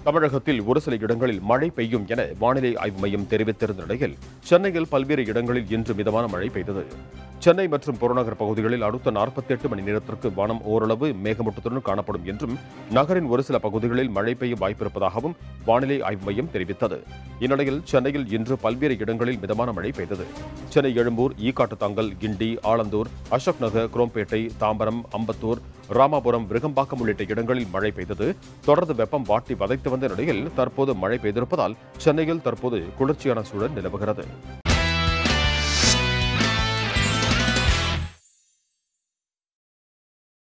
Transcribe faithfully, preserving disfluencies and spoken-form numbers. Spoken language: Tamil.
தமிழகத்தில் ஒரு சில இடங்களில் மழை பெய்யும் என வானிலை ஆய்வு மையம் தெரிவித்திருந்த நிலையில் சென்னையில் பல்வேறு இடங்களில் இன்று மிதமான மழை பெய்தது. சென்னை மற்றும் புறநகர் பகுதிகளில் அடுத்த நாற்பத்தி எட்டு மணி நேரத்திற்கு வானம் ஓரளவு மேகமூட்டத்துடன் காணப்படும் என்றும் நகரின் ஒரு சில பகுதிகளில் மழை பெய்ய வாய்ப்பிருப்பதாகவும் வானிலை ஆய்வு மையம் தெரிவித்தது. இந்நிலையில் சென்னையில் இன்று பல்வேறு இடங்களில் மிதமான மழை பெய்தது. சென்னை எழும்பூர், ஈக்காட்டுத்தாங்கல், கிண்டி, ஆலந்தூர், அசோக் நகர், குரோம்பேட்டை, தாம்பரம், அம்பத்தூர், ராமாபுரம், விருகம்பாக்கம் உள்ளிட்ட இடங்களில் மழை பெய்தது. தொடர்ந்து வெப்பம் வாட்டி வதைத்து வந்த நிலையில் தற்போது மழை பெய்திருப்பதால் சென்னையில் தற்போது குளிர்ச்சியான சூழல் நிலவுகிறது.